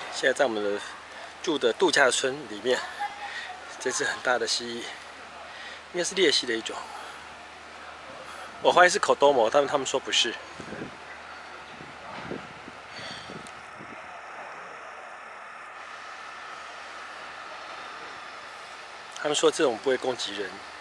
现在在我们的住的度假村里面，这只很大的蜥蜴，应该是鬣蜥的一种。我怀疑是Kodomo，他们说不是。他们说这种不会攻击人。